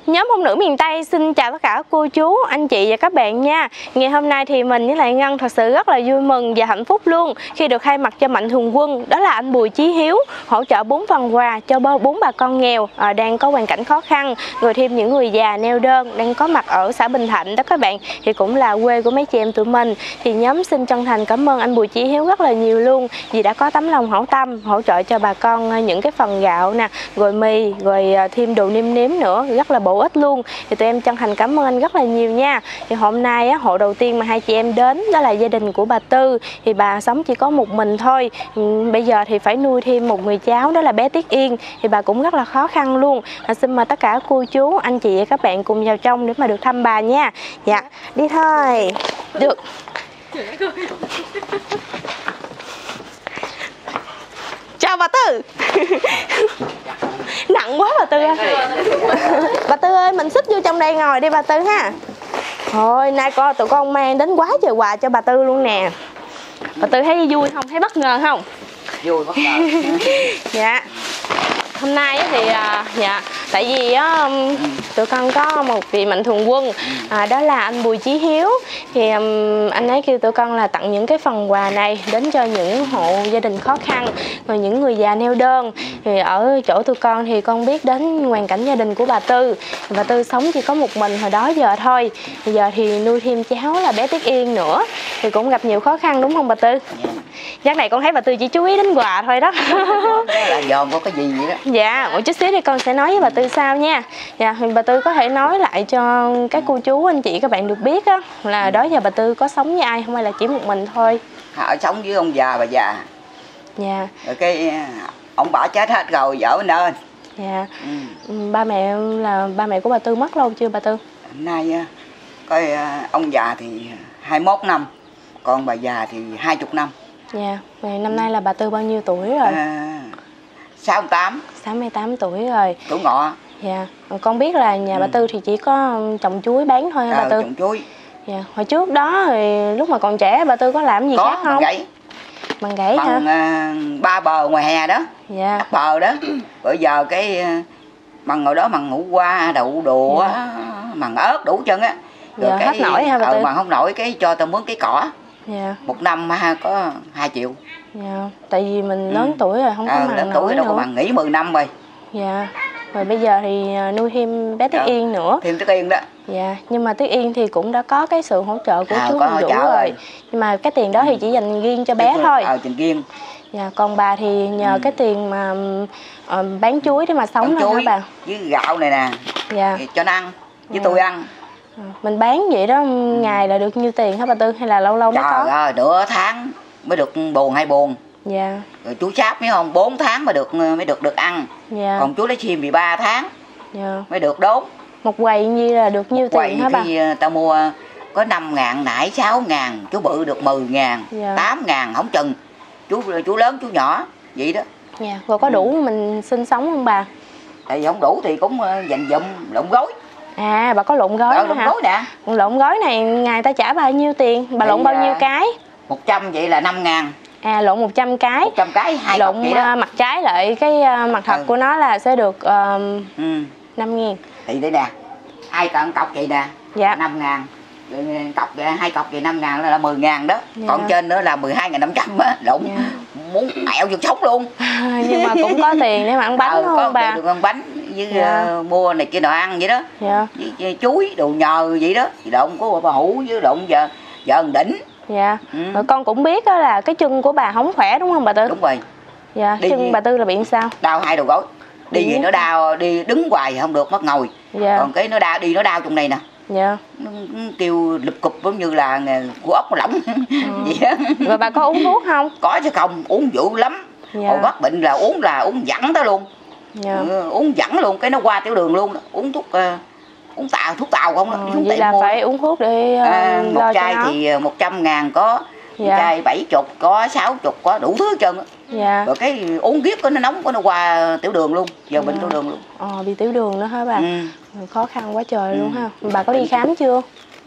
Nhóm Phong nữ miền Tây xin chào tất cả cô chú, anh chị và các bạn nha. Ngày hôm nay thì mình với lại Ngân thật sự rất là vui mừng và hạnh phúc luôn khi được thay mặt cho Mạnh Thường Quân, đó là anh Bùi Chí Hiếu, hỗ trợ 4 phần quà cho 4 bà con nghèo đang có hoàn cảnh khó khăn, rồi thêm những người già neo đơn đang có mặt ở xã Bình Thạnh đó các bạn, thì cũng là quê của mấy chị em tụi mình. Thì nhóm xin chân thành cảm ơn anh Bùi Chí Hiếu rất là nhiều luôn, vì đã có tấm lòng hảo tâm hỗ trợ cho bà con những cái phần gạo nè, rồi mì, rồi thêm đồ nêm nếm nữa, rất là bổ ích luôn. Thì tụi em chân thành cảm ơn anh rất là nhiều nha. Thì hôm nay hộ đầu tiên mà hai chị em đến đó là gia đình của bà Tư. Thì bà sống chỉ có một mình thôi, bây giờ thì phải nuôi thêm một người cháu, đó là bé Tiết Yên. Thì bà cũng rất là khó khăn luôn. Xin mời tất cả cô chú, anh chị và các bạn cùng vào trong để mà được thăm bà nha. Dạ, đi thôi. Được. Chào bà Tư. Nặng quá bà Tư ơi. Bà Tư ơi, mình xích vô trong đây ngồi đi bà Tư ha. Thôi nay tụi con mang đến quá trời quà cho bà Tư luôn nè. Bà Tư thấy vui không, thấy bất ngờ không? Vui bất ngờ. Dạ. Hôm nay thì dạ, tại vì tụi con có một vị Mạnh Thường Quân, đó là anh Bùi Chí Hiếu. Thì anh ấy kêu tụi con là tặng những cái phần quà này đến cho những hộ gia đình khó khăn, rồi những người già neo đơn. Thì ở chỗ tụi con thì con biết đến hoàn cảnh gia đình của bà Tư. Bà Tư sống chỉ có một mình hồi đó giờ thôi, bây giờ thì nuôi thêm cháu là bé Tiết Yên nữa, thì cũng gặp nhiều khó khăn đúng không bà Tư? Chắc này con thấy bà Tư chỉ chú ý đến quà thôi đó. Là dòm có cái gì vậy đó. Dạ, một chút xíu thì con sẽ nói với bà Tư sau nha. Dạ, thì bà Tư có thể nói lại cho các cô chú, anh chị, các bạn được biết á, là đó giờ bà Tư có sống với ai không hay là chỉ một mình thôi? Họ sống với ông già bà già. Dạ. Rồi cái ông bà chết hết rồi, vợ nên. Dạ. Ba mẹ của bà Tư mất lâu chưa bà Tư? Hôm nay coi ông già thì 21 năm, còn bà già thì 20 năm. Dạ. Vậy năm nay là bà Tư bao nhiêu tuổi rồi? 68. 68 tuổi rồi. Tuổi ngọ. Dạ. Con biết là nhà bà Tư thì chỉ có trồng chuối bán thôi hả bà Tư? Trồng chuối. Dạ. Hồi trước đó thì lúc mà còn trẻ bà Tư có làm gì khác không? Bằng gãy. Bằng gãy hả? Bằng ba bờ ngoài hè đó. Dạ. Bờ đó. Bây giờ cái bằng ngồi đó bằng ngũ qua, đậu đồ, dạ, bằng ớt đủ chân á. Giờ hết nổi ha bà Tư? Bằng không nổi cái cho tao mướn cái cỏ. Dạ. Một năm có 2 triệu. Dạ. Tại vì mình lớn tuổi rồi, không có mặn lớn tuổi đâu có bằng, nghỉ 10 năm rồi. Dạ. Rồi bây giờ thì nuôi thêm bé Tiết Yên nữa. Thêm Tiết Yên đó. Dạ. Nhưng mà Tiết Yên thì cũng đã có cái sự hỗ trợ của chú Hồng Vũ rồi. Nhưng mà cái tiền đó thì chỉ dành riêng cho bé thôi. Tiền riêng. Dạ. Còn bà thì nhờ cái tiền mà bán chuối để mà sống thôi hả bà? Với gạo này nè. Dạ. Cho nó ăn, với tôi ăn. Mình bán vậy đó, ngày là được nhiêu tiền hả bà Tư, hay là lâu lâu mới có? Trời ơi, nửa tháng mới được buồn 2 buồn. Dạ. Rồi chú Sáp biết không, 4 tháng mới được ăn. Dạ. Còn chú lấy chim bị 3 tháng. Dạ. Mới được đốn. Một quầy như là được nhiêu tiền hả bà? Quầy tao mua có 5.000, nãy 6.000, chú bự được 10.000, dạ, 8.000 không chừng. Chú lớn chú nhỏ vậy đó. Dạ. Rồi có đủ mình sinh sống không bà? Tại vì không đủ thì cũng dành dụm lộn gói. À, bà có lộn gói nữa hả? Lộn gói nè. Lộn gói này ngày ta trả bao nhiêu tiền? Bà thì lộn bao nhiêu cái? 100 vậy là 5.000. À, lộn 100 cái. 100 cái 2 lộn mặt trái lại cái mặt thật của nó là sẽ được 5.000. Thì đây nè, 2 cọc vậy nè. Dạ. 5.000. Cọc 2 cọc vậy 5.000 là 10.000 đó. Dạ. Còn trên nữa là 12.500 á, lộn. Dạ. Muốn mẹo vô sống luôn. Nhưng mà cũng có tiền để mà ăn bánh đúng không bà? Có được ăn bánh với mua này kia nọ ăn vậy đó. Dạ. Với chuối đồ nhờ vậy đó. Lộn của bà Hữu với lộn vợ Đỉnh. Dạ. Rồi con cũng biết đó là cái chân của bà không khỏe đúng không bà Tư? Đúng rồi. Dạ. Chân bà Tư là bị sao? Đau 2 đầu gối. Đi gì nó đau, đi đứng hoài không được, mất ngồi. Dạ. Còn cái nó đau, đi nó đau trong này nè. Dạ. Nó kêu lụp cụp giống như là của ốc nó lỏng. Vậy đó. Rồi bà có uống thuốc không? Có chứ không, uống dữ lắm. Dạ. Hồi bắt bệnh là uống dẫn đó luôn. Dạ. Uống dẫn luôn, cái nó qua tiểu đường luôn đó. Uống thuốc thuốc tàu không đó. Vậy là mua. Phải uống thuốc để một chai thì 100.000 có. Dạ. Chai 70 có, 60 có, đủ thứ hết trơn á. Dạ. Rồi cái uống riết có nó nóng có nó qua tiểu đường luôn. Giờ bệnh tiểu đường luôn. Bị tiểu đường nữa hả bà? Khó khăn quá trời luôn ha. Bà có đi khám chưa?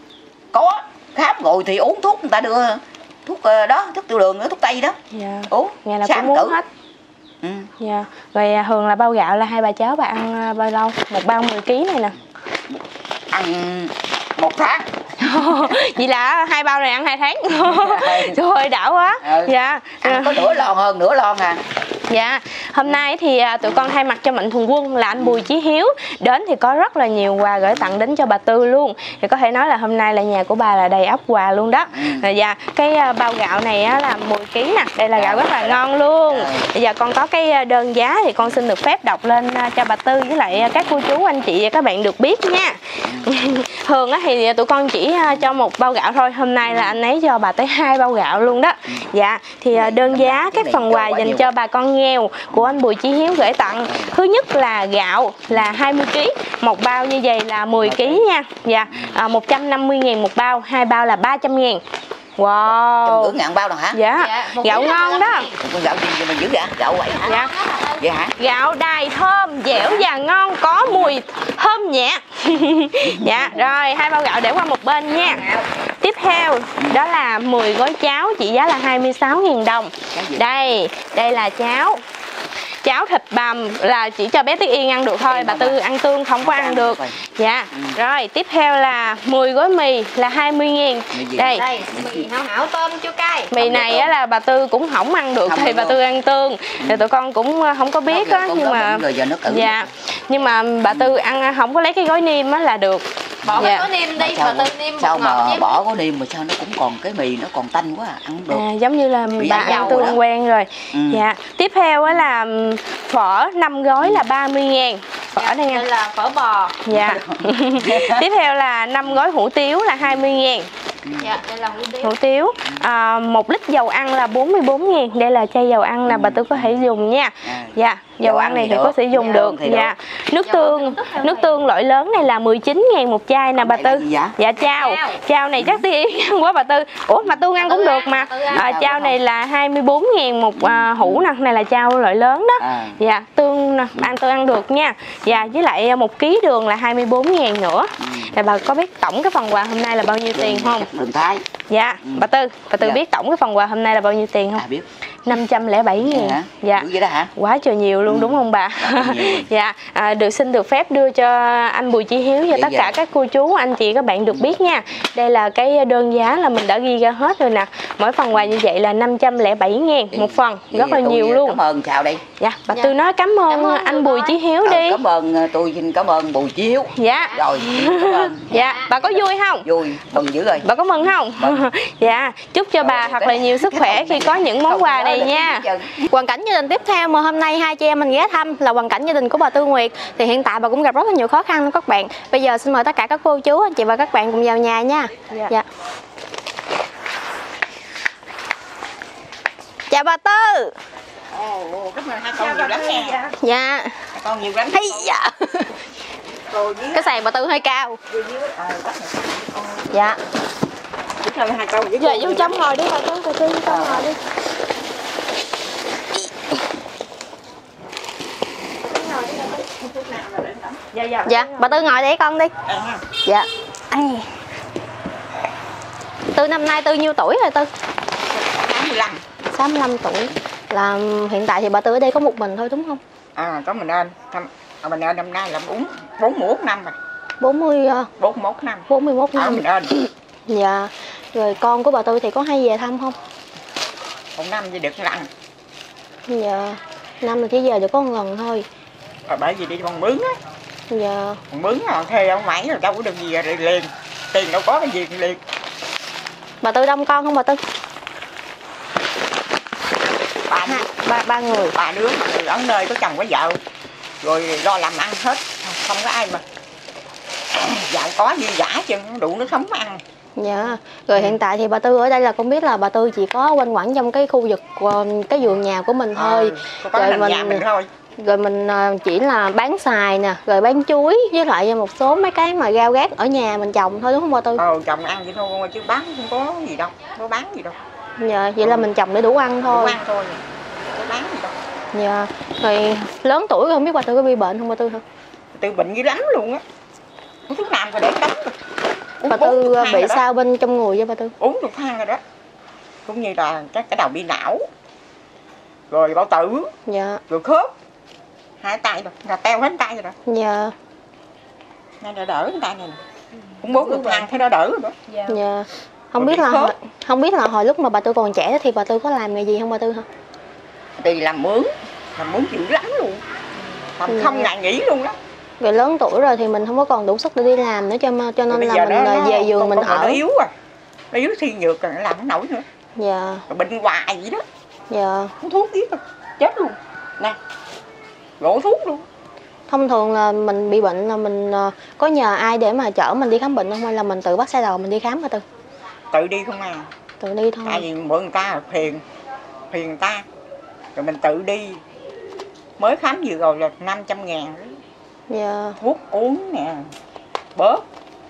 Có, khám rồi thì uống thuốc người ta đưa thuốc đó, thuốc tiểu đường nữa, thuốc tây đó. Dạ. Uống ngày nào cũng uống hết. Dạ. Rồi thường là bao gạo là 2 bà cháu bà ăn bao lâu? Một bao 10 kg này nè. ăn 1 tháng. Vậy là 2 bao này ăn 2 tháng. Trời ơi đã quá. Dạ. Ăn có nửa lon, hơn nửa lon à. Dạ, hôm nay thì tụi con thay mặt cho Mạnh Thường Quân là anh Bùi Chí Hiếu đến thì có rất là nhiều quà gửi tặng đến cho bà Tư luôn. Thì có thể nói là hôm nay là nhà của bà là đầy ắp quà luôn đó. Dạ, cái bao gạo này á, là 10 kg nè, đây là gạo rất là ngon luôn. Bây giờ con có cái đơn giá thì con xin được phép đọc lên cho bà Tư với lại các cô chú anh chị và các bạn được biết nha. Thường á thì tụi con chỉ cho 1 bao gạo thôi, hôm nay là anh ấy cho bà tới 2 bao gạo luôn đó. Dạ, thì đơn giá các phần quà dành cho bà con nghèo của anh Bùi Chí Hiếu gửi tặng. Thứ nhất là gạo là 20 kg, 1 bao như vậy là 10 kg nha. Dạ, 150.000 1 bao, 2 bao là 300.000. Wow. 150.000 bao rồi hả? Dạ, gạo ngon đó. Gạo gì mà dữ vậy? Gạo vậy hả? Dạ. Vậy hả? Gạo đài thơm, dẻo và ngon, có mùi thơm nhẹ. Dạ, rồi 2 bao gạo để qua một bên nha. Tiếp theo đó là 10 gói cháo trị giá là 26.000 đồng. Đây là cháo thịt bằm là chỉ cho bé Tuyết Yên ăn được thôi, bà Tư ăn tương không có ăn được. Dạ. Rồi tiếp theo là 10 gói mì là 20.000. Đây, mì hảo hảo tôm chua cay. mì này á là bà Tư cũng không ăn được thì bà Tư ăn tương. Thì tụi con cũng không có biết á, nhưng mà dạ, nhưng mà bà Tư ăn không có lấy cái gói niêm á là được. Bỏ cái gói niêm đi, bà Tư niêm sao bột ngọt mà chứ. bỏ gói niêm mà sao nó cũng còn cái mì nó còn tanh quá à, ăn không được. Giống như là bà ăn tương quen rồi. Dạ. Tiếp theo á là phở 5 gói là 30.000. Phở đây nha. Đây là phở bò. Dạ. Tiếp theo là 5 gói hủ tiếu là 20.000. Dạ, đây là hủ tiếu. Hủ tiếu. 1 lít dầu ăn là 44.000. Đây là chai dầu ăn là bà Tư có thể dùng nha. Dạ, dầu ăn này thì có thể dùng được. Dạ. Nước tương loại lớn này là 19.000 một chai nè bà Tư. Dạ chao này chắc Tiên quá bà Tư. Ủa mà tương ăn cũng được mà. Chao này là 24.000 một hũ nè, này là chao loại lớn đó. Dạ, tương ăn được nha. Dạ, với lại 1 kg đường là 24.000 nữa. Thì bà có biết tổng cái phần quà hôm nay là bao nhiêu tiền không? Đường Thái. Dạ, bà Tư biết tổng cái phần quà hôm nay là bao nhiêu tiền không? Biết. 507.000. Dạ. Vậy đó hả? Quá trời nhiều luôn đúng không bà? Dạ, xin được phép đưa cho anh Bùi Chí Hiếu cho tất cả các cô chú, anh chị các bạn được biết nha. Đây là cái đơn giá là mình đã ghi ra hết rồi nè. Mỗi phần quà như vậy là 507.000 một phần, rất là nhiều luôn. Cảm ơn chào đây. Dạ, bà Tư nói cảm ơn anh Bùi Chí Hiếu đi. Tôi xin cảm ơn Bùi Chí Hiếu. Dạ. Rồi. Dạ, bà có vui không? Vui, mừng dữ rồi. Bà có mừng không? Dạ, chúc cho bà thật là nhiều sức khỏe khi có những món quà này nha. Hoàn cảnh gia đình tiếp theo mà hôm nay hai chị em mình ghé thăm là hoàn cảnh gia đình của bà Tư Nguyệt. Thì hiện tại bà cũng gặp rất là nhiều khó khăn đó các bạn. Bây giờ xin mời tất cả các cô chú, anh chị và các bạn cùng vào nhà nha. Dạ. Chào bà Tư. Cảm ơn hai con nhiều lắm nha. Dạ. Con nhiều lắm. Hay dạ. Cái sàn bà Tư hơi cao. Dạ. Dạ, vô trong ngồi đi bà Tư, vô trong ngồi đi. Dạ, bà Tư ngồi để con đi. Dạ. Tư năm nay Tư nhiêu tuổi rồi Tư? 65 tuổi. Là hiện tại thì bà Tư ở đây có một mình thôi đúng không? Có mình anh năm nay là 41 năm rồi. 41 năm. 41 năm. Mình anh. Dạ. Rồi con của bà Tư thì có hay về thăm không? Một năm chỉ được lần. Dạ. Năm là chỉ về được có một lần thôi. Bởi vì đi bằng mướn á. Dạ. Bằng mướn là thuê ở ngoài rồi đâu có được gì rồi liền. Tiền đâu có cái gì liền. Bà Tư đông con không bà Tư? Ba người. 3 đứa ở nơi có chồng có vợ. Rồi lo làm ăn hết. Không có ai mà. Dạo có gì giả chứ đủ nước sống ăn. Dạ. Rồi hiện tại thì bà Tư ở đây là con biết là bà Tư chỉ có quanh quẩn trong cái khu vực cái vườn nhà của mình thôi. Rồi nhà mình thôi. Rồi mình chỉ là bán xài nè, rồi bán chuối với lại một số mấy cái mà rau gác ở nhà mình trồng thôi đúng không bà Tư? Trồng ăn vậy thôi chứ bán không có gì đâu, không có bán gì đâu. Dạ, vậy là mình trồng để đủ ăn thôi. Đủ ăn thôi, không có bán gì đâu. Dạ, rồi lớn tuổi rồi không biết bà Tư có bị bệnh không bà Tư hả? Tư bệnh dữ lắm luôn á. Thuốc nam rồi để cấm. Bà Tư bị sao bên trong người vậy bà Tư? Uống được than rồi đó. Cũng như là cái đầu bị não. Rồi bao tử. Dạ. Rồi khớp. 2 tay rồi, là teo hết tay rồi đó. Dạ. Nay đã đỡ người ta này. Cũng 4 được ăn thấy nó đỡ rồi đó. Dạ. Còn bị khớp. Không biết là hồi lúc mà bà Tư còn trẻ thì bà Tư có làm nghề gì không bà Tư hả? Đi làm mướn dữ lắm luôn. Làm không ngày nghỉ luôn đó. Rồi lớn tuổi rồi thì mình không có còn đủ sức để đi làm nữa cho nên là mình về giường mình ở. Nó yếu à. Nó yếu suy nhược rồi nó làm không nổi nữa. Dạ. Rồi bệnh hoài vậy đó. Dạ. Uống thuốc biết rồi. Chết luôn. Nè. Gỗ thuốc luôn. Thông thường là mình bị bệnh là mình có nhờ ai để mà chở mình đi khám bệnh không hay là mình tự bắt xe đầu mình đi khám hả Tư? Tự đi không à. Tự đi thôi. Tại vì mượn người ta phiền người ta. Rồi mình tự đi. Mới khám vừa rồi là 500.000. Dạ. Thuốc uống nè. Bớt.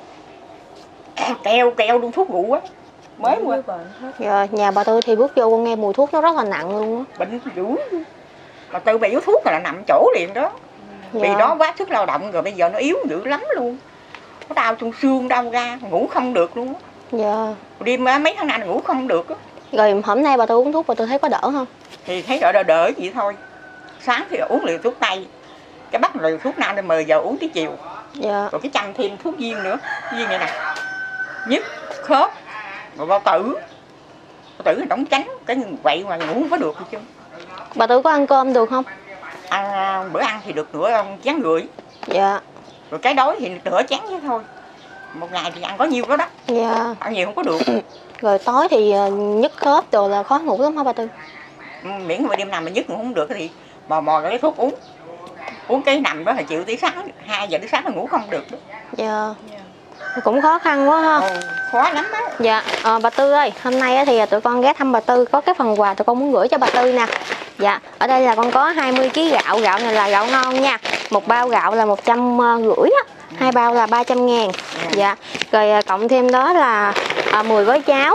Keo luôn thuốc rượu á. Mới qua. Dạ, nhà bà Tư thì bước vô con nghe mùi thuốc nó rất là nặng luôn á. Bệnh dữ. Mà Tư bị yếu thuốc là nằm chỗ liền đó. Vì đó quá sức lao động rồi bây giờ nó yếu dữ lắm luôn. Nó đau trong xương đau ra, ngủ không được luôn á. Dạ. Đêm mấy tháng nay ngủ không được á. Rồi hôm nay bà Tư uống thuốc bà Tư thấy có đỡ không? Thì thấy đỡ vậy thôi. Sáng thì uống liều thuốc tây. Cái bắt liều thuốc nam để 10 giờ uống tới chiều. Dạ. Rồi cái chăm thêm thuốc viên nữa. Viên này nè. Nhức, khớp, rồi bao tử. Bao tử là đóng trắng. Cái vậy mà ngủ không có được chứ. Bà Tư có ăn cơm được không? Bữa ăn thì được nửa chén rưỡi. Dạ. Rồi cái đói thì nửa chén chứ thôi. Một ngày thì ăn có nhiêu đó đó. Dạ. Ăn nhiều không có được. Rồi tối thì nhức khớp rồi là khó ngủ lắm hả bà Tư? Miễn mà đêm nào mà nhức ngủ không được thì mò cái thuốc uống. Uống cái nằm đó là chịu tới sáng 2 giờ tới sáng là ngủ không được đó. Dạ. Cũng khó khăn quá ha. Khó lắm á. Dạ. Bà Tư ơi, hôm nay thì tụi con ghé thăm bà Tư có cái phần quà tụi con muốn gửi cho bà Tư nè. Dạ, ở đây là con có 20 kg gạo, gạo này là gạo ngon nha. Một bao gạo là 150 á, 2 bao là 300.000. Dạ. Rồi cộng thêm đó là 10 gói cháo.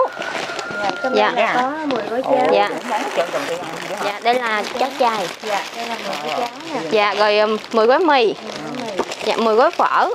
Dạ. Có 10 gói cháo. Dạ. Dạ, đây là cháo chay. Dạ, đây là 10 gói cháo nè. Dạ, rồi 10 gói mì. Dạ, 10 gói phở.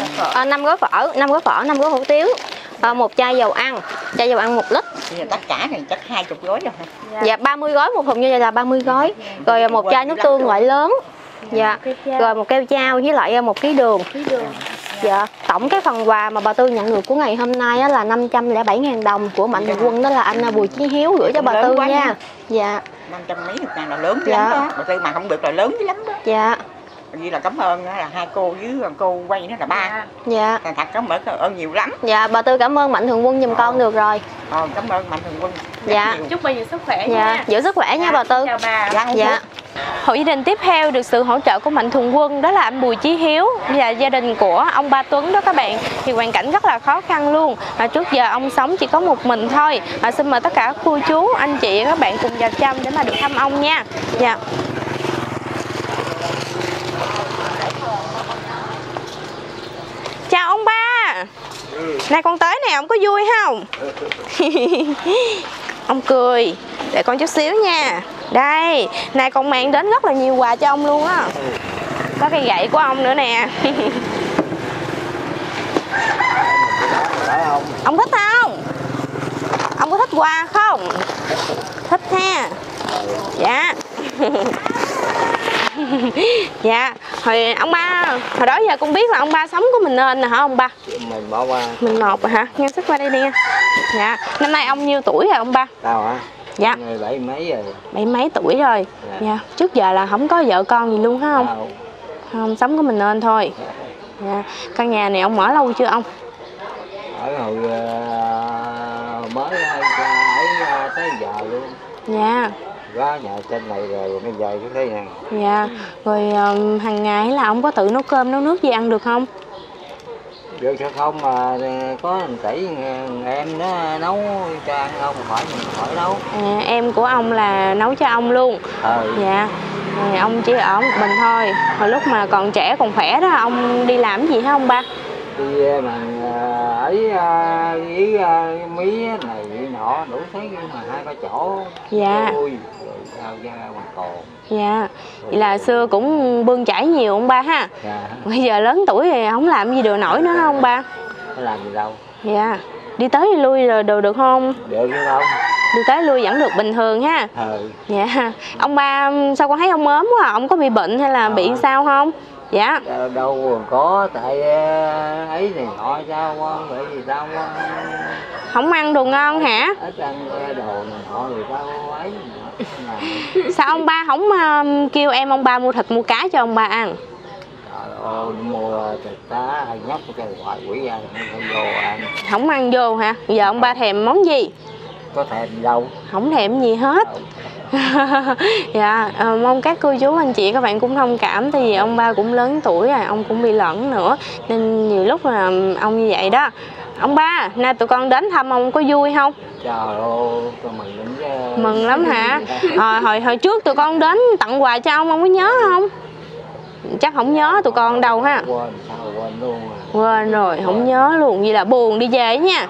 5 gói phở, 5 gói hủ tiếu. 1 chai dầu ăn 1 lít. Tất cả này chắc 20 gói rồi. Dạ, 30 gói một thùng như vậy là 30 gói. Rồi 1 chai nước tương loại lớn. Dạ. Rồi 1 keo chao với lại 1 kg đường. Dạ, tổng cái phần quà mà bà Tư nhận được của ngày hôm nay á là 507.000 đồng của Mạnh Thường Quân, đó là anh Bùi Chí Hiếu gửi cho bà Tư nha. Dạ. 500 mấy ngàn là lớn lắm đó. Bà Tư mà không được là lớn lắm đó. Dạ. Vì là cảm ơn là 2 cô với cô quay nó là 3. Dạ. Thật cảm ơn nhiều lắm. Dạ, bà Tư cảm ơn Mạnh Thường Quân giùm con được rồi. Cảm ơn Mạnh Thường Quân. Dạ. Chúc bà giữ sức khỏe Dạ. nha. Giữ sức khỏe nha bà Tư. Chào bà. Dạ. Hộ gia đình tiếp theo được sự hỗ trợ của Mạnh Thường Quân đó là anh Bùi Chí Hiếu và gia đình của ông Ba Tuấn đó các bạn. Thì hoàn cảnh rất là khó khăn luôn. Trước giờ ông sống chỉ có một mình thôi. Xin mời tất cả các cô chú, anh chị và các bạn cùng vào trong để mà được thăm ông nha. Dạ. Chào ông Ba. Này con tới nè, ông có vui không? Ông cười. Để con chút xíu nha. Đây, này con mang đến rất là nhiều quà cho ông luôn á. Có cây gậy của ông nữa nè. Ông thích không? Ông có thích quà không? Thích ha. Dạ. Dạ, hồi ông Ba, hồi đó giờ con biết là ông Ba sống của mình nên nè hả ông Ba? Mình bỏ qua. Mình một rồi hả? Ngang sức qua đây đi nha. Dạ, năm nay ông nhiêu tuổi rồi ông Ba? Tao hả? Dạ. 7 mấy rồi. 7 mấy tuổi rồi. Dạ. Trước giờ là không có vợ con gì luôn hả ông? Tao. Không, sống của mình nên thôi. Dạ. Căn nhà này ông mở lâu chưa ông? Ở hồi mới tới giờ luôn. Dạ. Có nhà trên này rồi bây giờ cũng thế này. Dạ. Rồi hàng ngày là ông có tự nấu cơm nấu nước gì ăn được không? Được sao không mà có tỷ em nó nấu cho ăn không phải mình khỏi nấu. Em của ông là nấu cho ông luôn. Dạ. Rồi ông chỉ ở một mình thôi. Hồi lúc mà còn trẻ còn khỏe đó ông đi làm cái gì hả ông Ba? Đi mình ấy với mí này nọ đủ thứ nhưng mà 2-3 chỗ. Dạ. Rồi sao ra ngoài cồn. Dạ. Vậy là xưa cũng bươn chải nhiều ông Ba ha. Dạ. Bây giờ lớn tuổi thì không làm gì được nổi nữa hả ông Ba? Có làm gì đâu. Dạ. Đi tới đi lui rồi được không? Được chứ không? Đi tới lui vẫn được bình thường ha. Ừ. Dạ. Ông Ba sao con thấy ông ốm quá à? Ông có bị bệnh hay là bị sao không? Dạ. Đâu còn có, tại ấy này họ sao bởi vì sao Không ăn đồ ngon hả? ít ăn đồ này họ thì sao ấy Sao ông ba không kêu ông ba mua thịt mua cá cho ông ba ăn? trời ơi, mua thịt cá hay nhóc cái hoài quỷ ra không vô ăn. Không ăn vô hả? Giờ ông ba thèm món gì? Có thèm đâu. Không thèm gì hết. Dạ, mong các cô chú anh chị các bạn cũng thông cảm, tại vì ông ba cũng lớn tuổi rồi, ông cũng bị lẫn nữa nên nhiều lúc là ông như vậy đó. Ông ba, nay tụi con đến thăm ông có vui không? Trời ơi, tôi mừng lắm chứ. Mừng lắm hả? Hồi trước tụi con đến tặng quà cho ông có nhớ không? Chắc không nhớ tụi con đâu ha. Quên, sao quên luôn à. Quên rồi, không nhớ luôn, vậy là buồn đi về nha.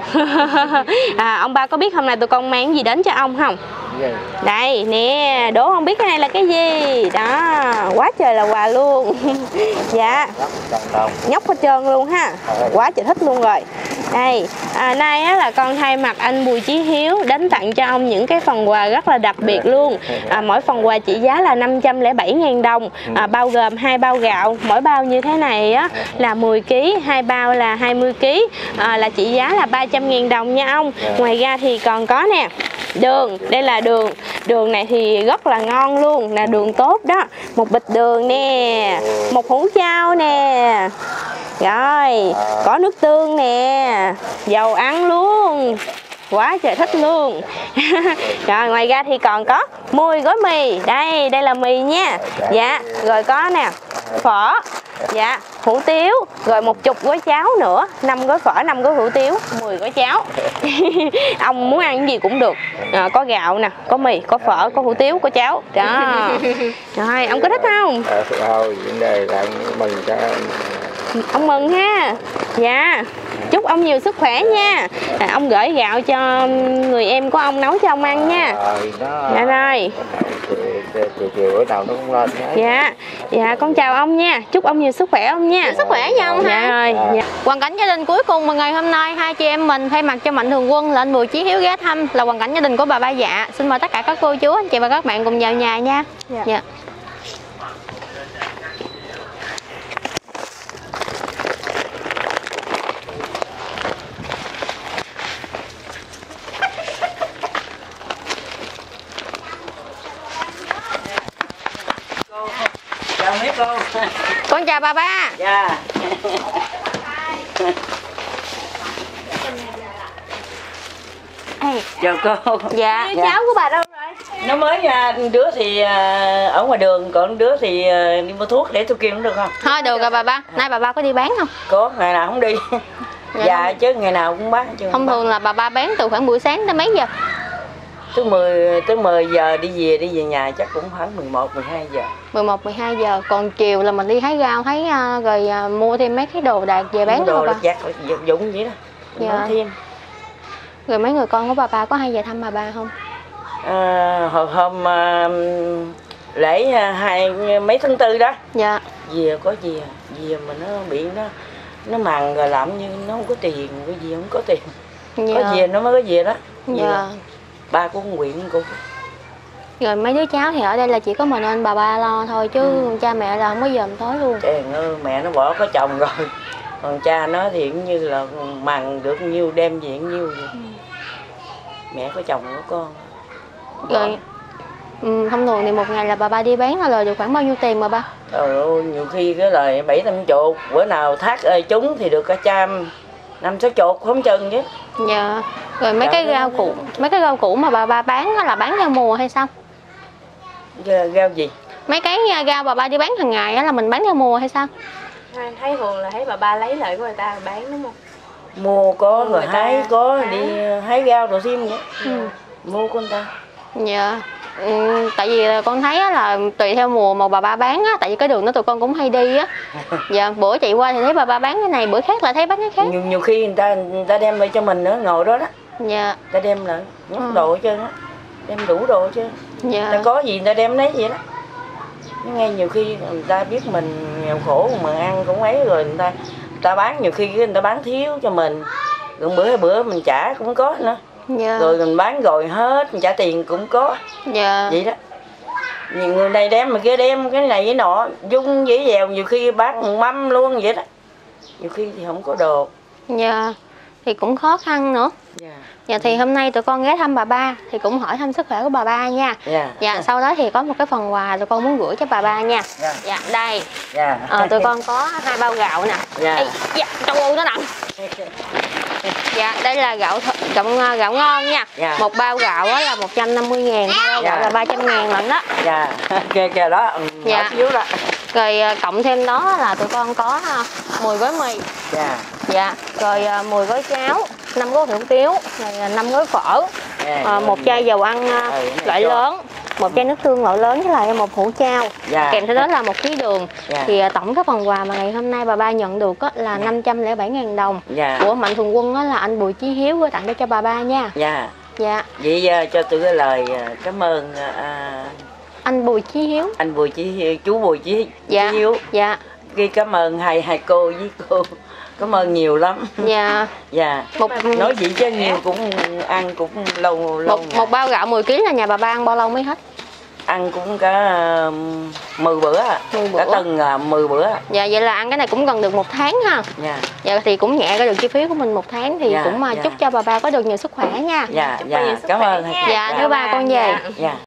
Ông ba có biết hôm nay tụi con mang gì đến cho ông không? Gì? Đây nè, đố không biết cái này là cái gì? Đó, quá trời là quà luôn. Dạ, nhóc hết trơn luôn ha. Quá trời thích luôn rồi. Đây, nay á, là con thay mặt anh Bùi Chí Hiếu đến tặng cho ông những cái phần quà rất là đặc biệt luôn. Mỗi phần quà trị giá là 507.000 đồng, bao gồm 2 bao gạo, mỗi bao như thế này á là 10 kg, 2 bao là 20 kg, là trị giá là 300.000 đồng nha ông. Ngoài ra thì còn có nè, đường, đây là đường. Đường này thì rất là ngon luôn, là đường tốt đó. Một bịch đường nè, một hũ chao nè. Rồi, có nước tương nè, dầu ăn luôn. Quá trời thích luôn. Rồi ngoài ra thì còn có 10 gói mì. Đây là mì nha. Dạ, rồi có nè, phở. Dạ, hủ tiếu, rồi 10 gói cháo nữa, 5 gói phở, 5 gói hủ tiếu, 10 gói cháo. Ông muốn ăn cái gì cũng được. Có gạo nè, có mì, có phở, có hủ tiếu, có cháo. Đó. Rồi, ông có thích không? Thôi, vấn đề là mừng cho ông mừng ha. Dạ, chúc ông nhiều sức khỏe nha. Ông gửi gạo cho người em của ông nấu cho ông ăn nha. Dạ rồi. Chiều bữa nào nó cũng lên. Dạ, con chào ông nha. Chúc ông nhiều sức khỏe ông nha. Sức khỏe nha ông ha. Dạ rồi. Dạ. Hoàn cảnh gia đình cuối cùng mà ngày hôm nay hai chị em mình thay mặt cho Mạnh Thường Quân là anh Bùi Chí Hiếu ghé thăm là hoàn cảnh gia đình của bà Ba Dạ. Xin mời tất cả các cô chú anh chị và các bạn cùng vào nhà nha. Dạ. Chào mấy cô. Con chào bà Ba. Dạ. Chào cô. Dạ. Cháu của bà đâu rồi? Nó mới đứa thì ở ngoài đường, còn đứa thì đi mua thuốc để tôi kêu nó được không? Thôi được rồi bà Ba. Nay bà Ba có đi bán không? Có, ngày nào không đi. Dạ chứ ngày nào cũng bán chứ. Thông thường là bà Ba bán từ khoảng buổi sáng tới mấy giờ? Tới 10 giờ đi về nhà chắc cũng khoảng 11 12 giờ. 11 12 giờ. Còn chiều là mình đi hái rau, rồi mua thêm mấy cái đồ đạc về bán đồ đó bà. lặt vặt vật dụng vậy đó. Dạ. Thêm. Rồi mấy người con của bà Ba có hay về thăm bà Ba không? Hồi hôm lễ mấy tháng 4 đó. Dạ. Về có về mà nó bị nó màng rồi làm như nó không có tiền, cái gì không có tiền. Dạ. Có về nó mới có về đó. Dạ. Ba của con Quyện cô. Rồi mấy đứa cháu thì ở đây là chỉ có mình anh bà Ba lo thôi chứ cha mẹ là không có dòm tới luôn. Trời ơi, mẹ nó bỏ có chồng rồi. Còn cha nó thì cũng như là màng được nhiêu đem về nhiêu vậy. Mẹ có chồng có con. Rồi thông thường thì một ngày là bà Ba đi bán là lời được khoảng bao nhiêu tiền mà ba? Trời ơi, nhiều khi cái lời 7-80, bữa nào thác ơi trúng thì được cả 5-60 không chừng chứ. Dạ. Rồi mấy cái rau củ mà bà Ba bán là bán theo mùa hay sao? Rau gì? Mấy cái rau bà Ba đi bán hàng ngày là mình bán theo mùa hay sao? Thấy thường là thấy bà Ba lấy lợi của người ta bán đúng không? Mua có rồi hái có đi hái rau rồi thêm nữa. Mua của người ta. Dạ. Tại vì con thấy là tùy theo mùa mà bà Ba bán á, tại vì cái đường đó tụi con cũng hay đi á. Dạ, bữa chạy qua thì thấy bà Ba bán cái này, bữa khác là thấy bán cái khác. Nhiều khi người ta đem lại cho mình nữa, ngồi đó đó. Dạ. Người ta đem lại nhóc đồ hết trơn á. Đem đủ đồ chứ. Dạ. Người ta có gì người ta đem lấy vậy đó. Nghe nhiều khi người ta biết mình nghèo khổ mà ăn cũng ấy rồi người ta bán, nhiều khi người ta bán thiếu cho mình. Rồi bữa mình trả cũng có nữa. Dạ. Rồi mình bán rồi hết mình trả tiền cũng có. Dạ. Vậy đó. nhiều người này đem mà kia đem cái này với nọ dung dễ dèo, nhiều khi bác mâm luôn vậy đó, nhiều khi thì không có đồ. Dạ, thì cũng khó khăn nữa. Dạ. Dạ thì hôm nay tụi con ghé thăm bà ba thì cũng hỏi thăm sức khỏe của bà ba nha. Dạ. Dạ, sau đó thì có một cái phần quà tụi con muốn gửi cho bà ba nha. Dạ. Dạ, đây. Dạ. Tụi con có 2 bao gạo nè. Dạ. Ê, dạ, trâu nó nặng. Dạ, đây là gạo ngon nha. Dạ. Một bao gạo á là 150.000, 2 bao gạo Dạ. là 300.000 lận đó. Dạ. Kìa đó, Dạ. nhỏ xíu đó. Rồi cộng thêm đó là tụi con có 10 gói mì. Dạ. Dạ, rồi 10 gói cháo, 5 gói hủ tiếu, rồi 5 gói phở, Dạ. một chai dầu ăn loại cho. lớn, một chai nước tương loại lớn với lại một hũ chao. Dạ. Kèm theo đó là 1 ký đường. Dạ. Thì tổng cái phần quà mà ngày hôm nay bà ba nhận được á, là 507.000 đồng Dạ. của Mạnh Thường Quân á, là anh Bùi Chí Hiếu gửi tặng để cho bà ba nha. Dạ. Dạ, Vậy cho tôi cái lời cảm ơn anh Bùi Chí Hiếu. anh Bùi Chí, chú Bùi Chí Dạ. Hiếu. Dạ. Ghi cảm ơn hai cô với cô, cảm ơn nhiều lắm. Dạ. Dạ. Nói gì chứ nhiều cũng ăn cũng lâu Một bao gạo 10 kg là nhà bà ba ăn bao lâu mới hết? ăn cũng cả 10 bữa, 10 bữa. cả tuần 10 bữa. Dạ, vậy là ăn cái này cũng gần được 1 tháng ha. Dạ. Dạ thì cũng nhẹ ra được chi phí của mình 1 tháng thì Dạ, cũng dạ. chúc cho bà ba có được nhiều sức khỏe nha. Dạ. Dạ. Cảm ơn. Dạ, thứ ba con về. Dạ.